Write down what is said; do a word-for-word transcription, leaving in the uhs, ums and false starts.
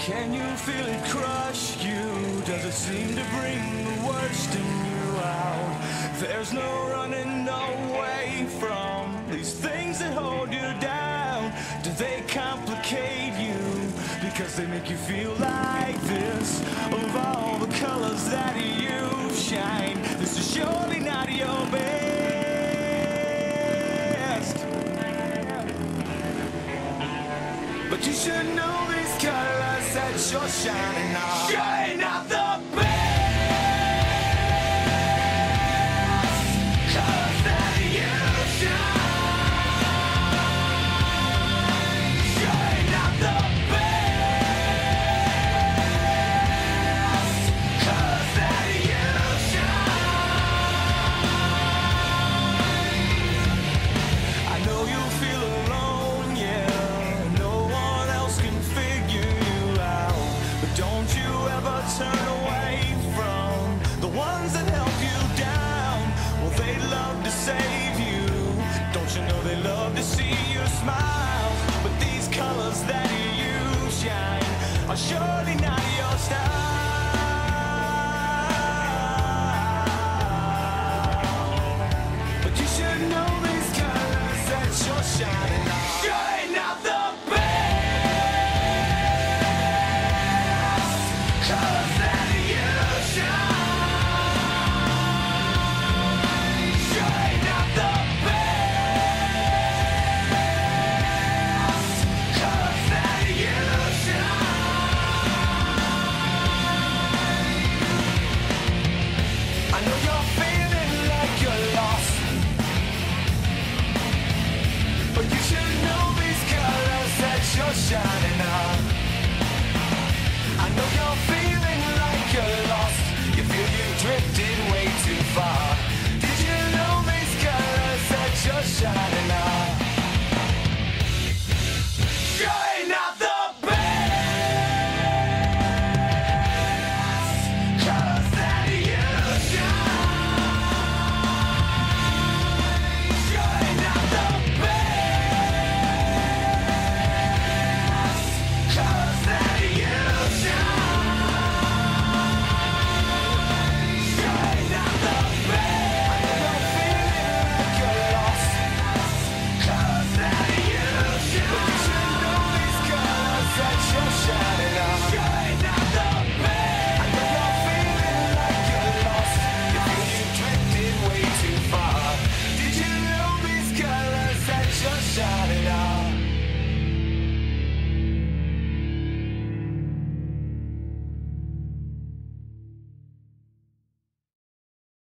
Can you feel it crush you? Does it seem to bring the worst in you out? There's no running away from these things that hold you down. Do they complicate you because they make you feel like this? Of all the colors that you shine, this is surely not your best. But you should know these colors that you're shining on, surely not the best. Colors that you shine, surely not the best. Colors that you shine. I know you feel alone, yeah. Don't you ever turn away from the ones that help you down. Well, they love to save you. Don't you know they love to see you smile? But these colors that you shine are surely not your style.